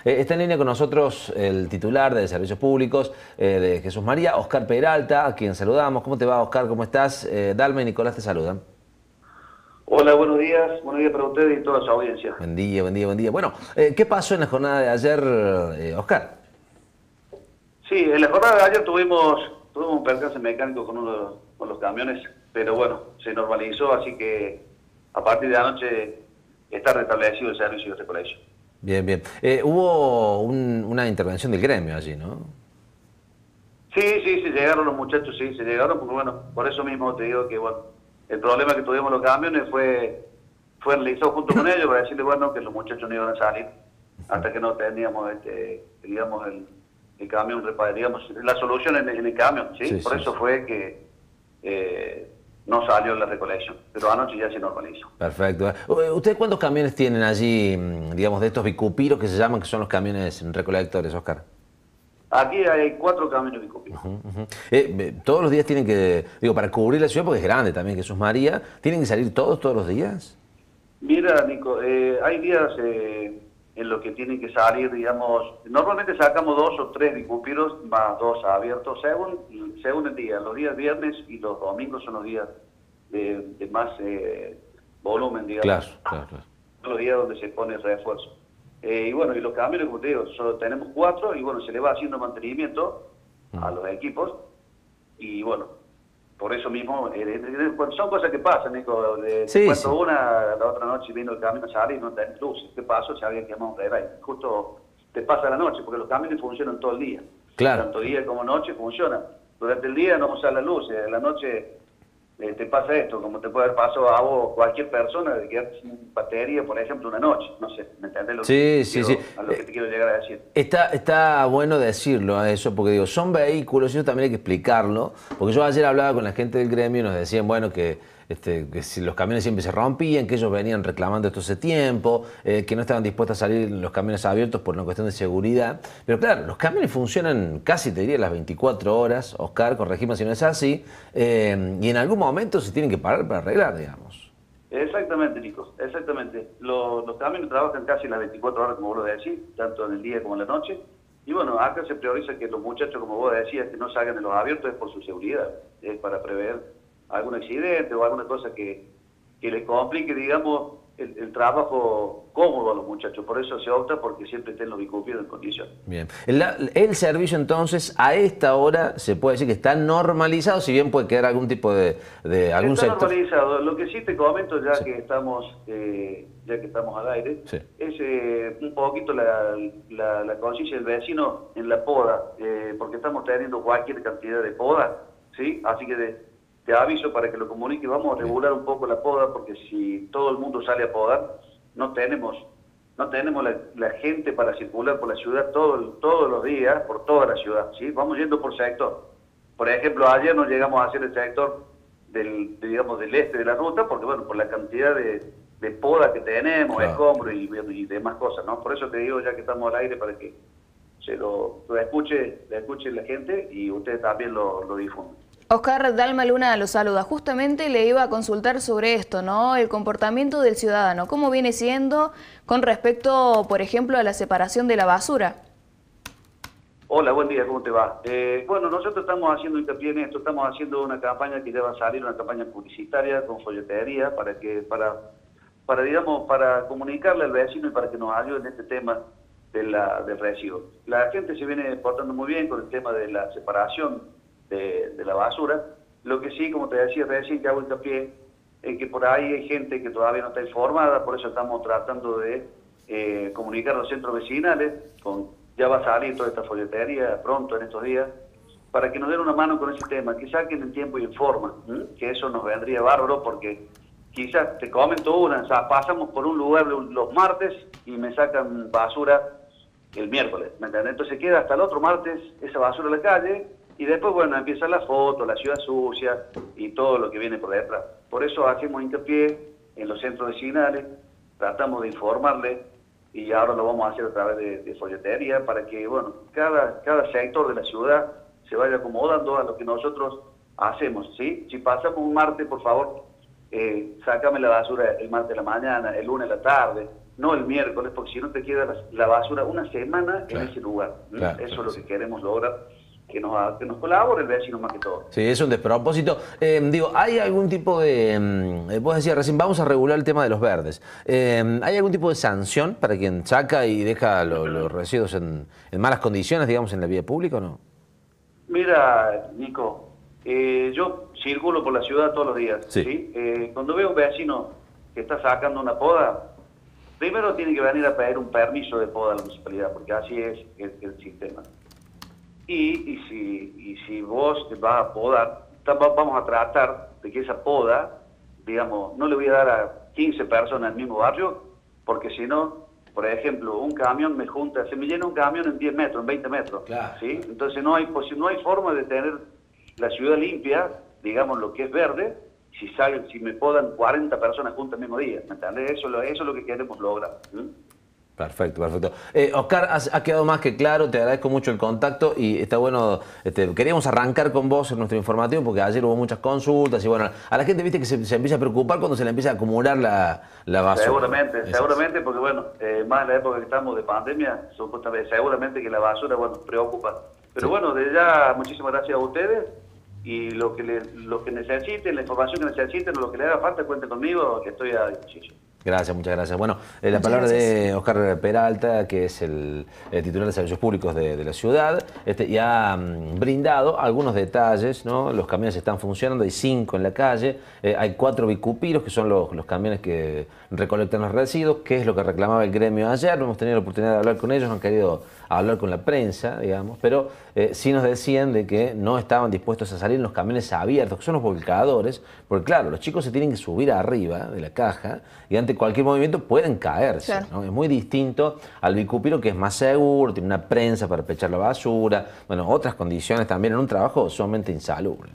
Está en línea con nosotros el titular de Servicios Públicos de Jesús María, Oscar Peralta, a quien saludamos. ¿Cómo te va, Oscar? ¿Cómo estás? Dalma y Nicolás te saludan. Hola, buenos días para ustedes y toda su audiencia. Buen día, buen día, buen día. Bueno, ¿qué pasó en la jornada de ayer, Oscar? Sí, en la jornada de ayer tuvimos un percance mecánico con los camiones, pero bueno, se normalizó, así que a partir de anoche está restablecido el servicio de recolección. Bien, bien. Hubo una intervención del gremio allí, ¿no? Sí, se llegaron los muchachos, sí, se llegaron, porque bueno, por eso mismo te digo que bueno, el problema que tuvimos los camiones fue analizado junto con ellos para decirle, bueno, que los muchachos no iban a salir hasta que no teníamos, digamos, el camión, digamos, la solución en el camión, ¿sí? Sí, Por sí, eso sí. fue que no salió la recolección, pero anoche ya se normalizó. Perfecto. ¿Ustedes cuántos camiones tienen allí, digamos, de estos bicupiros que se llaman, que son los camiones recolectores, Oscar? Aquí hay 4 camiones de copia. Todos los días tienen que, digo, para cubrir la ciudad, porque es grande también, Jesús María, ¿tienen que salir todos los días? Mira, Nico, hay días en los que tienen que salir, digamos, normalmente sacamos 2 o 3 bicupiros más 2 abiertos, según el día. Los días viernes y los domingos son los días de más volumen, digamos. Claro. Son los días donde se pone refuerzo. Y bueno, y los camiones, como te digo, solo tenemos 4 y bueno, se le va haciendo mantenimiento a los equipos y bueno, por eso mismo, son cosas que pasan, Nico. Sí, Cuando sí. la otra noche vino el camión a salir y no tenés luces, ¿qué pasó? Se había quemado un relay. Justo te pasa la noche, porque los camiones funcionan todo el día. Claro. Tanto día como noche funcionan. Durante el día no usan las luces, en la noche te pasa esto, como te puede haber pasado a vos, cualquier persona, de quedarte sin batería, por ejemplo, una noche. No sé, ¿me entendés Sí. a lo que te quiero llegar a decir? Está bueno decirlo a eso, porque digo, son vehículos, y eso también hay que explicarlo, porque yo ayer hablaba con la gente del gremio y nos decían, bueno, que si los camiones siempre se rompían, que ellos venían reclamando esto hace tiempo, que no estaban dispuestos a salir los camiones abiertos por una cuestión de seguridad. Pero claro, los camiones funcionan casi, te diría, las 24 horas, Oscar, corregime si no es así, y en algún momento se tienen que parar para arreglar, digamos. Exactamente, Nico, exactamente. Los camiones trabajan casi las 24 horas, como vos lo decís, tanto en el día como en la noche. Y bueno, acá se prioriza que los muchachos, como vos decías, que no salgan de los abiertos es por su seguridad, es para prever algún accidente o alguna cosa que les complique, digamos, el trabajo cómodo a los muchachos. Por eso se opta porque siempre estén los bicupidos en condición. Bien. El servicio entonces a esta hora se puede decir que está normalizado, si bien puede quedar algún tipo de algún Está sector. normalizado. Lo que sí te comento, ya Sí. que estamos al aire, Sí. es un poquito la conciencia del vecino en la poda, porque estamos teniendo cualquier cantidad de poda, ¿sí? Así que te aviso para que lo comunique. Vamos a regular un poco la poda, porque si todo el mundo sale a podar, no tenemos la gente para circular por la ciudad todos los días, por toda la ciudad, ¿sí? Vamos yendo por sector. Por ejemplo, ayer no llegamos a hacer el sector digamos, del este de la ruta, porque bueno, por la cantidad de poda que tenemos, Claro. escombros y demás cosas, ¿no? Por eso te digo, ya que estamos al aire, para que se lo escuche la gente y ustedes también lo difundan. Oscar, Dalma Luna lo saluda. Justamente le iba a consultar sobre esto, ¿no? El comportamiento del ciudadano, ¿cómo viene siendo con respecto, por ejemplo, a la separación de la basura? Hola, buen día, ¿cómo te va? Bueno, nosotros estamos haciendo hincapié en esto, estamos haciendo una campaña que ya va a salir, una campaña publicitaria con folletería para comunicarle al vecino y para que nos ayude en este tema del residuo. La gente se viene portando muy bien con el tema de la separación de la basura. Lo que sí, como te decía recién, que hago hincapié en que por ahí hay gente que todavía no está informada, por eso estamos tratando de comunicar a los centros vecinales, ya va a salir toda esta folletería pronto en estos días, para que nos den una mano con ese tema, que saquen en tiempo y en forma, que eso nos vendría bárbaro, porque quizás, te comento una, o sea, pasamos por un lugar los martes y me sacan basura el miércoles, ¿me entiendes? Entonces queda hasta el otro martes esa basura en la calle, y después, bueno, empiezan las fotos, la ciudad sucia y todo lo que viene por detrás. Por eso hacemos hincapié en los centros vecinales, tratamos de informarles, y ahora lo vamos a hacer a través de folletería, para que, bueno, cada sector de la ciudad se vaya acomodando a lo que nosotros hacemos, ¿sí? Si pasamos un martes, por favor, sácame la basura el martes de la mañana, el lunes de la tarde, no el miércoles, porque si no te queda la basura una semana Claro. en ese lugar. Claro, Eso claro, es lo sí. que queremos lograr, que nos colabore el vecino más que todo. Sí, es un despropósito. Digo, ¿hay algún tipo de... vos decías recién, vamos a regular el tema de los verdes. ¿Hay algún tipo de sanción para quien saca y deja los residuos en malas condiciones, digamos, en la vía pública o no? Mira, Nico, yo circulo por la ciudad todos los días. Sí. ¿Sí? Cuando veo un vecino que está sacando una poda, primero tiene que venir a pedir un permiso de poda a la municipalidad, porque así es el sistema. Y si vos te vas a podar, vamos a tratar de que esa poda, digamos, no le voy a dar a 15 personas en el mismo barrio, porque si no, por ejemplo, un camión se me llena un camión en 10 metros, en 20 metros. Claro. ¿Sí? Entonces no hay forma de tener la ciudad limpia, digamos, lo que es verde, si me podan 40 personas juntas el mismo día. ¿Me entendés? Eso es lo que queremos lograr. Perfecto, perfecto. Oscar, ha quedado más que claro, te agradezco mucho el contacto y está bueno, queríamos arrancar con vos en nuestro informativo porque ayer hubo muchas consultas y bueno, a la gente viste que se empieza a preocupar cuando se le empieza a acumular la basura. Seguramente, porque bueno, más en la época que estamos de pandemia, seguramente que la basura, bueno, preocupa. Pero Sí. bueno, desde ya, muchísimas gracias a ustedes y lo que necesiten, la información que necesiten o lo que les haga falta, cuenten conmigo, que estoy a disposición. Gracias, muchas gracias. Bueno, la Muchas palabra gracias. de Oscar Peralta, que es el titular de Servicios Públicos de la ciudad, y ha brindado algunos detalles, ¿no? Los camiones están funcionando, hay 5 en la calle, hay 4 bicupiros, que son los camiones que recolectan los residuos, que es lo que reclamaba el gremio ayer. No hemos tenido la oportunidad de hablar con ellos, no han querido hablar con la prensa, digamos, pero sí nos decían de que no estaban dispuestos a salir en los camiones abiertos, que son los volcadores, porque claro, los chicos se tienen que subir arriba de la caja y ante cualquier movimiento pueden caerse, Claro. ¿no? Es muy distinto al bicupiro, que es más seguro, tiene una prensa para pechar la basura, bueno, otras condiciones también en un trabajo sumamente insalubre.